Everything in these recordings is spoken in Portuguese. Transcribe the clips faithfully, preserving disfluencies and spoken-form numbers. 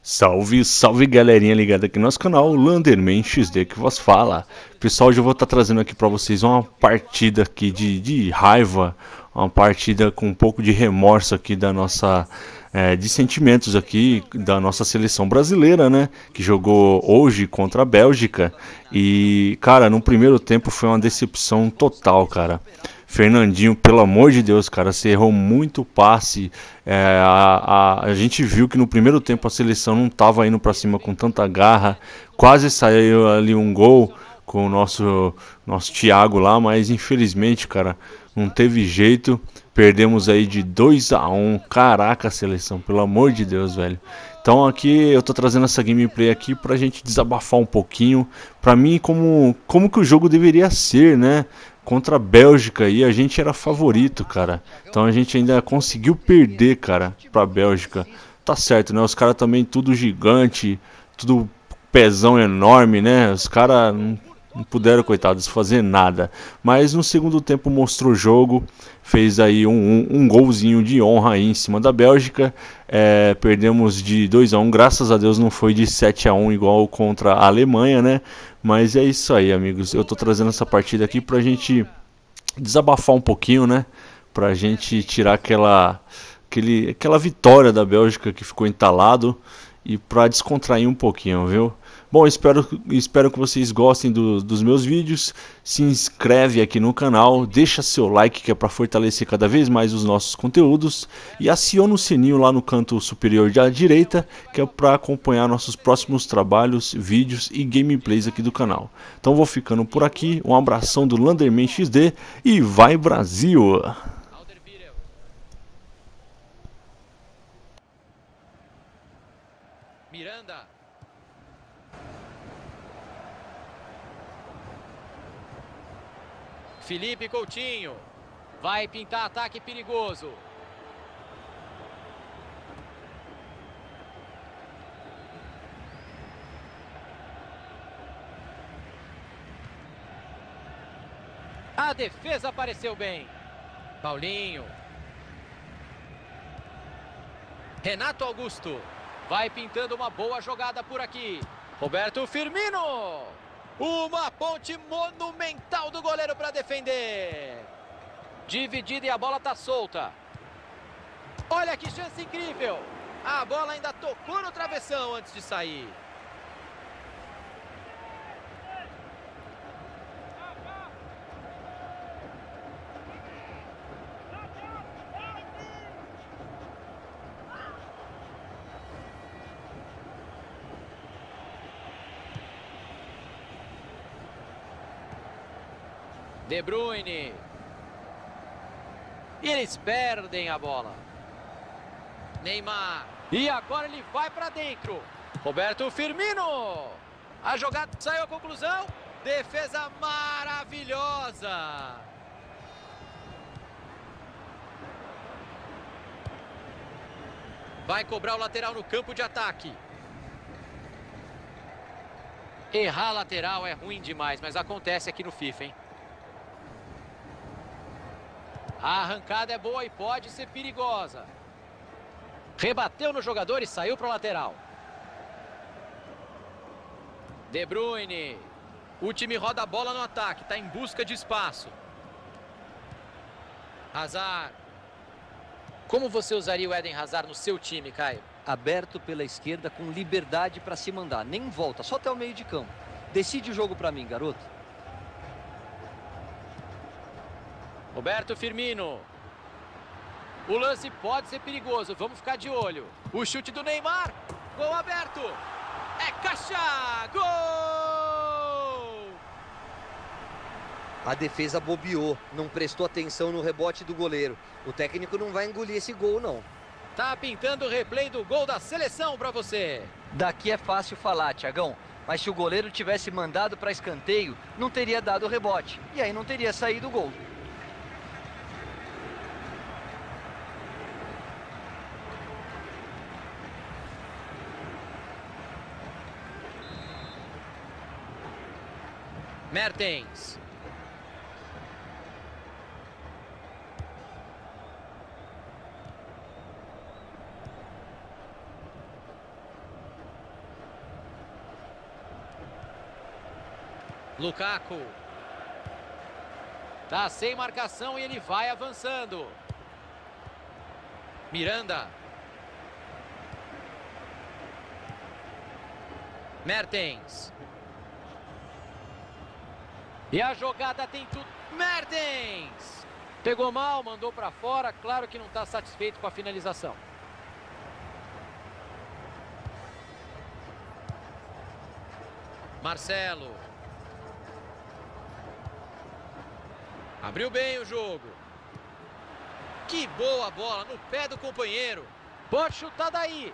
Salve, salve galerinha ligada aqui no nosso canal, Landerman X D que vos fala. Pessoal, hoje eu vou estar trazendo aqui para vocês uma partida aqui de, de raiva, uma partida com um pouco de remorso aqui da nossa, é, de sentimentos aqui da nossa seleção brasileira, né? Que jogou hoje contra a Bélgica e, cara, no primeiro tempo foi uma decepção total, cara. Fernandinho, pelo amor de Deus, cara, você errou muito passe. É, a, a, a gente viu que no primeiro tempo a seleção não estava indo para cima com tanta garra. Quase saiu ali um gol com o nosso, nosso Thiago lá, mas infelizmente, cara, não teve jeito. Perdemos aí de dois a um. Caraca, seleção, pelo amor de Deus, velho. Então aqui eu tô trazendo essa gameplay aqui pra gente desabafar um pouquinho. Pra mim, como, como que o jogo deveria ser, né? Contra a Bélgica e a gente era favorito, cara. Então a gente ainda conseguiu perder, cara, pra Bélgica. Tá certo, né? Os caras também tudo gigante, tudo pezão enorme, né? Os caras não, não puderam, coitados, fazer nada. Mas no segundo tempo mostrou o jogo, fez aí um, um, um golzinho de honra aí em cima da Bélgica. É, perdemos de dois a um, graças a Deus não foi de sete a um igual contra a Alemanha, né? Mas é isso aí, amigos. Eu tô trazendo essa partida aqui pra gente desabafar um pouquinho, né? Pra gente tirar aquela, aquele, aquela vitória da Bélgica que ficou entalado e pra descontrair um pouquinho, viu? Bom, espero, espero que vocês gostem do, dos meus vídeos. Se inscreve aqui no canal, deixa seu like que é para fortalecer cada vez mais os nossos conteúdos e aciona o sininho lá no canto superior da direita, que é para acompanhar nossos próximos trabalhos, vídeos e gameplays aqui do canal. Então vou ficando por aqui, um abração do Landerman X D e vai Brasil! Miranda. Felipe Coutinho. Vai pintar ataque perigoso. A defesa apareceu bem. Paulinho. Renato Augusto. Vai pintando uma boa jogada por aqui. Roberto Firmino. Uma ponte monumental do goleiro para defender. Dividida e a bola está solta. Olha que chance incrível. A bola ainda tocou no travessão antes de sair. De Bruyne. E eles perdem a bola. Neymar. E agora ele vai para dentro. Roberto Firmino. A jogada saiu à conclusão. Defesa maravilhosa. Vai cobrar o lateral no campo de ataque. Errar lateral é ruim demais, mas acontece aqui no FIFA, hein? A arrancada é boa e pode ser perigosa. Rebateu no jogador e saiu para o lateral. De Bruyne. O time roda a bola no ataque. Está em busca de espaço. Hazard. Como você usaria o Eden Hazard no seu time, Caio? Aberto pela esquerda com liberdade para se mandar. Nem volta, só até o meio de campo. Decide o jogo para mim, garoto. Roberto Firmino. O lance pode ser perigoso, vamos ficar de olho. O chute do Neymar. Gol aberto. É caixa. Gol! A defesa bobeou, não prestou atenção no rebote do goleiro. O técnico não vai engolir esse gol, não. Tá pintando o replay do gol da seleção para você. Daqui é fácil falar, Thiagão. Mas se o goleiro tivesse mandado para escanteio, não teria dado o rebote. E aí não teria saído o gol. Mertens. Lukaku. Tá sem marcação e ele vai avançando. Miranda. Mertens. E a jogada tem tudo. Mertens. Pegou mal, mandou para fora. Claro que não está satisfeito com a finalização. Marcelo. Abriu bem o jogo. Que boa bola no pé do companheiro. Pode chutar daí.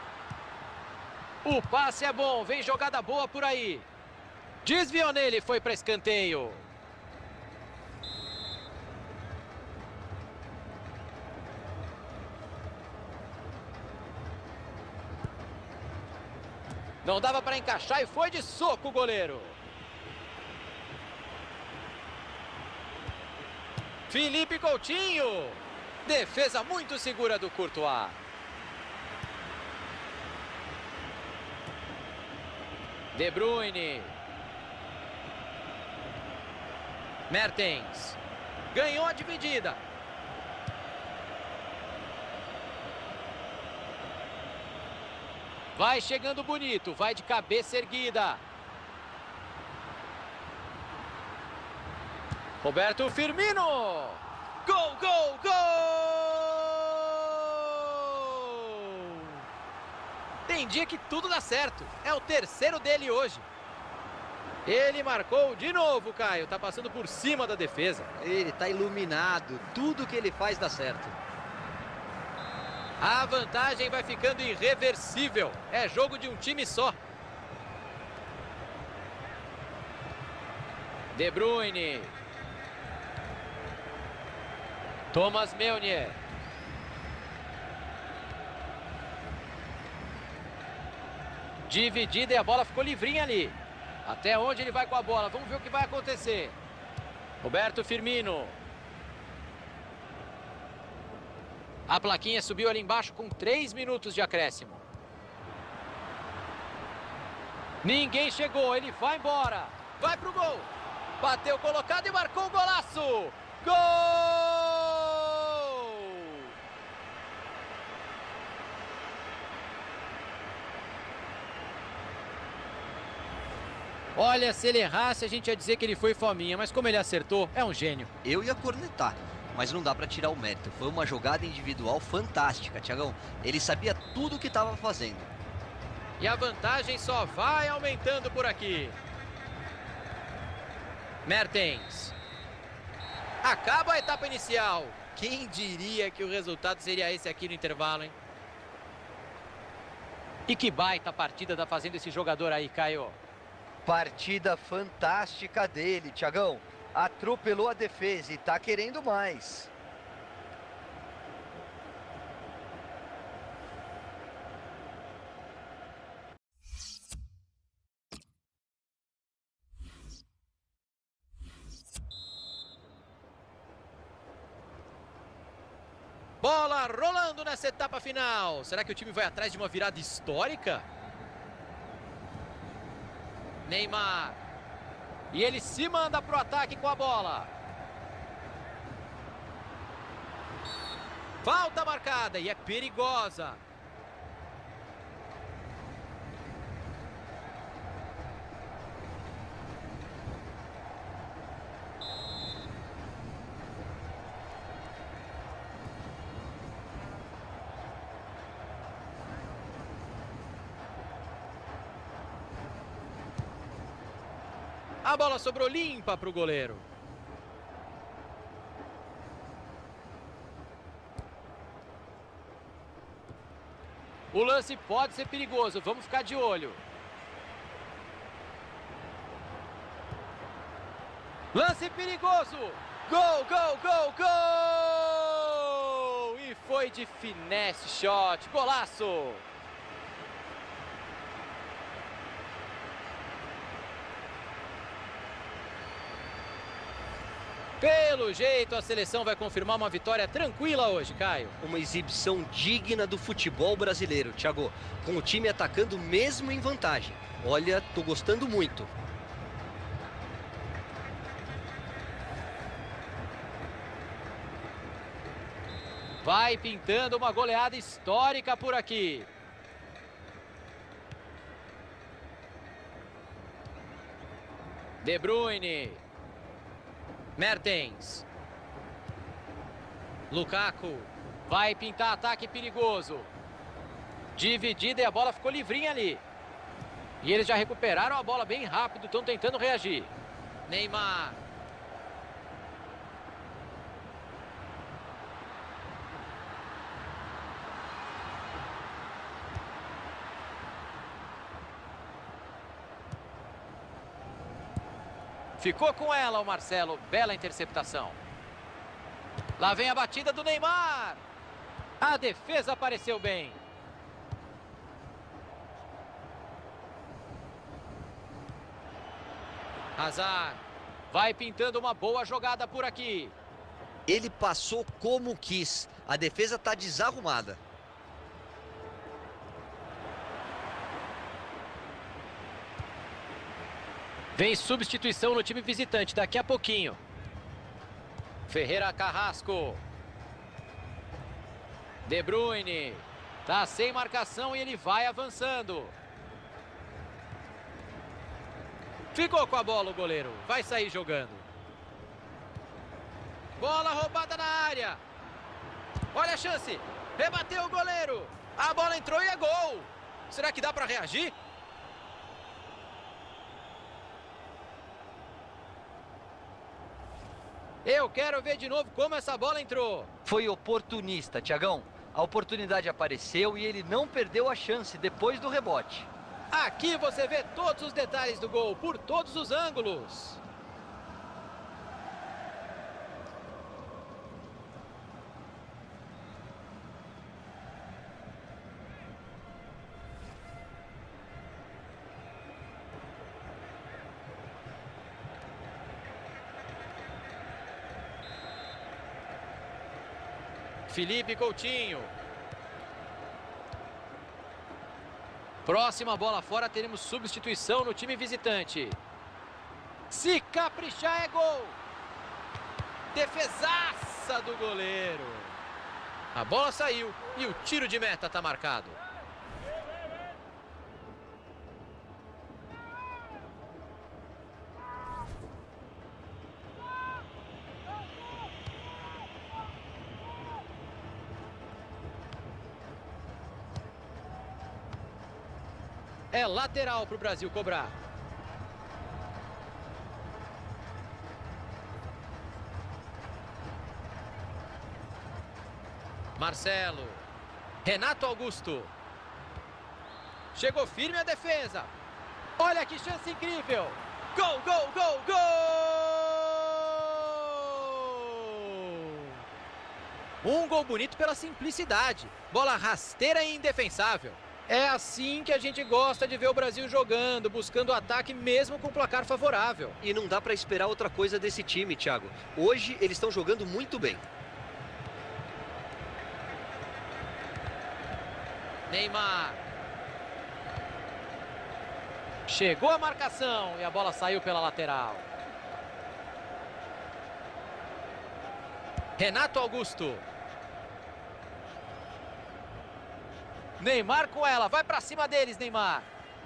O passe é bom, vem jogada boa por aí. Desviou nele, foi para escanteio. Não dava para encaixar e foi de soco o goleiro. Felipe Coutinho. Defesa muito segura do Courtois. De Bruyne. Mertens. Ganhou a dividida. Vai chegando bonito, vai de cabeça erguida. Roberto Firmino. Gol, gol, gol! Tem dia que tudo dá certo. É o terceiro dele hoje. Ele marcou de novo, Caio. Tá passando por cima da defesa. Ele tá iluminado. Tudo que ele faz dá certo. A vantagem vai ficando irreversível. É jogo de um time só. De Bruyne. Thomas Meunier. Dividida e a bola ficou livrinha ali. Até onde ele vai com a bola? Vamos ver o que vai acontecer. Roberto Firmino. A plaquinha subiu ali embaixo com três minutos de acréscimo. Ninguém chegou, ele vai embora. Vai pro gol. Bateu colocado e marcou o golaço. Gol! Olha, se ele errasse, a gente ia dizer que ele foi fominha, mas como ele acertou, é um gênio. Eu ia cornetar, mas não dá para tirar o mérito. Foi uma jogada individual fantástica, Thiagão. Ele sabia tudo o que estava fazendo. E a vantagem só vai aumentando por aqui. Mertens. Acaba a etapa inicial. Quem diria que o resultado seria esse aqui no intervalo, hein? E que baita partida tá fazendo esse jogador aí, Caio. Partida fantástica dele, Thiagão. Atropelou a defesa e tá querendo mais. Bola rolando nessa etapa final. Será que o time vai atrás de uma virada histórica? Neymar. E ele se manda pro ataque com a bola. Falta marcada e é perigosa. A bola sobrou limpa para o goleiro. O lance pode ser perigoso, vamos ficar de olho. Lance perigoso! Gol, gol, gol, gol! E foi de finesse shot, golaço! Pelo jeito, a seleção vai confirmar uma vitória tranquila hoje, Caio. Uma exibição digna do futebol brasileiro, Thiago. Com o time atacando mesmo em vantagem. Olha, tô gostando muito. Vai pintando uma goleada histórica por aqui. De Bruyne. Mertens. Lukaku. Vai pintar ataque perigoso. Dividida e a bola ficou livrinha ali. E eles já recuperaram a bola bem rápido, estão tentando reagir. Neymar. Ficou com ela o Marcelo, bela interceptação. Lá vem a batida do Neymar. A defesa apareceu bem. Hazard. Vai pintando uma boa jogada por aqui. Ele passou como quis. A defesa está desarrumada. Vem substituição no time visitante daqui a pouquinho. Ferreira Carrasco. De Bruyne. Tá sem marcação e ele vai avançando. Ficou com a bola o goleiro. Vai sair jogando. Bola roubada na área. Olha a chance. Rebateu o goleiro. A bola entrou e é gol. Será que dá para reagir? Eu quero ver de novo como essa bola entrou. Foi oportunista, Thiagão. A oportunidade apareceu e ele não perdeu a chance depois do rebote. Aqui você vê todos os detalhes do gol, por todos os ângulos. Felipe Coutinho. Próxima bola fora, teremos substituição no time visitante. Se caprichar é gol. Defesaça do goleiro. A bola saiu e o tiro de meta está marcado. É lateral para o Brasil cobrar. Marcelo. Renato Augusto. Chegou firme a defesa. Olha que chance incrível. Gol, gol, gol, gol! Um gol bonito pela simplicidade. Bola rasteira e indefensável. É assim que a gente gosta de ver o Brasil jogando, buscando o ataque mesmo com placar favorável. E não dá para esperar outra coisa desse time, Thiago. Hoje eles estão jogando muito bem. Neymar. Chegou a marcação e a bola saiu pela lateral. Renato Augusto. Neymar com ela, vai pra cima deles, Neymar.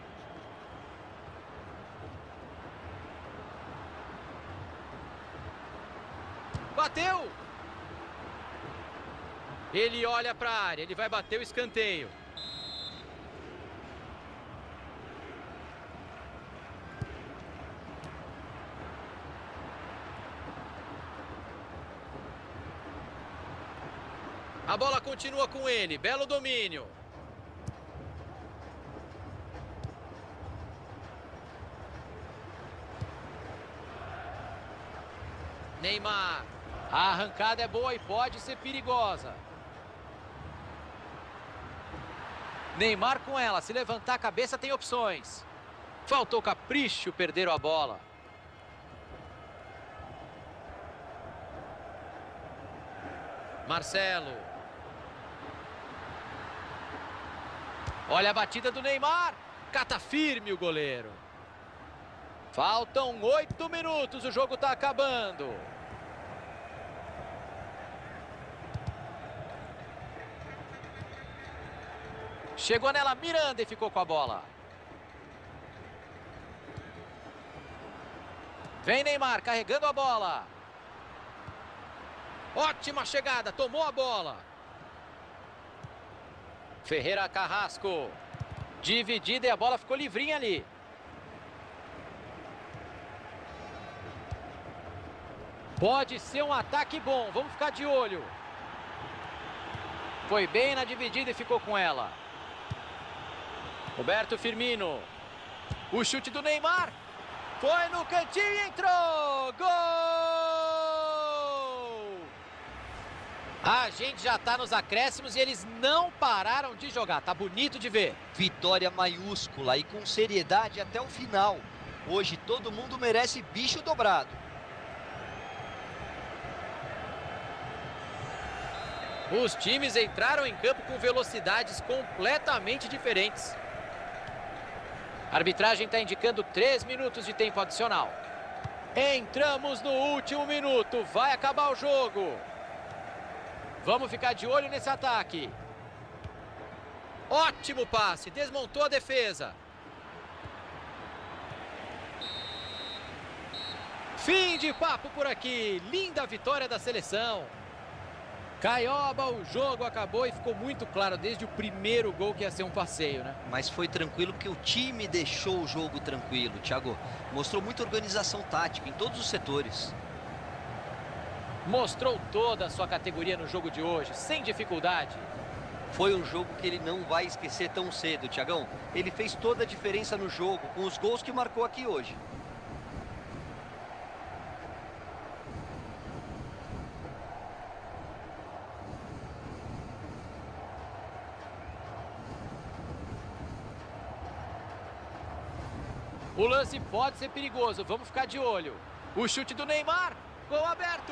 Bateu. Ele olha pra área, ele vai bater o escanteio. A bola continua com ele, belo domínio. Neymar. A arrancada é boa e pode ser perigosa. Neymar com ela. Se levantar a cabeça tem opções. Faltou capricho, perderam a bola. Marcelo. Olha a batida do Neymar. Cata firme o goleiro. Faltam oito minutos, o jogo está acabando. Chegou nela Miranda e ficou com a bola. Vem Neymar carregando a bola. Ótima chegada, tomou a bola. Ferreira Carrasco. Dividida e a bola ficou livrinha ali. Pode ser um ataque bom, vamos ficar de olho. Foi bem na dividida e ficou com ela. Roberto Firmino. O chute do Neymar. Foi no cantinho e entrou! Gol! A gente já tá nos acréscimos e eles não pararam de jogar. Tá bonito de ver. Vitória maiúscula e com seriedade até o final. Hoje todo mundo merece bicho dobrado. Os times entraram em campo com velocidades completamente diferentes. A arbitragem está indicando três minutos de tempo adicional. Entramos no último minuto. Vai acabar o jogo. Vamos ficar de olho nesse ataque. Ótimo passe. Desmontou a defesa. Fim de papo por aqui. Linda vitória da seleção. Caioba, o jogo acabou e ficou muito claro desde o primeiro gol que ia ser um passeio, né? Mas foi tranquilo porque o time deixou o jogo tranquilo, Thiago. Mostrou muita organização tática em todos os setores. Mostrou toda a sua categoria no jogo de hoje, sem dificuldade. Foi um jogo que ele não vai esquecer tão cedo, Thiagão. Ele fez toda a diferença no jogo, com os gols que marcou aqui hoje. O lance pode ser perigoso, vamos ficar de olho. O chute do Neymar, gol aberto.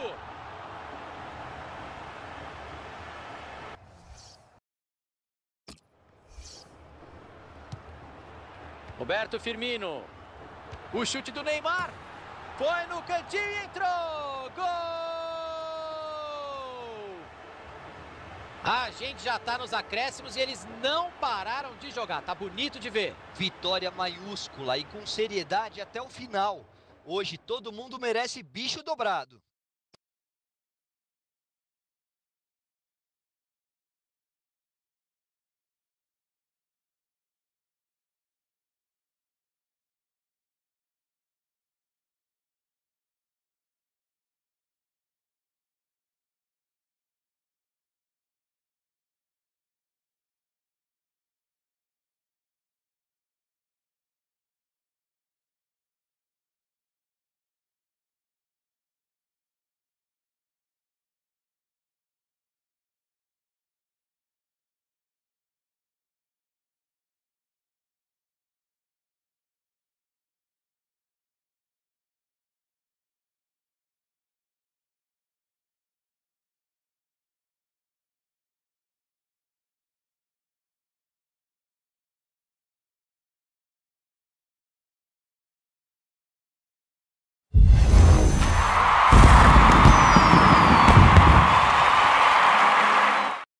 Roberto Firmino. O chute do Neymar. Foi no cantinho e entrou. Gol! A gente já tá nos acréscimos e eles não pararam de jogar. Tá bonito de ver. Vitória maiúscula e com seriedade até o final. Hoje todo mundo merece bicho dobrado.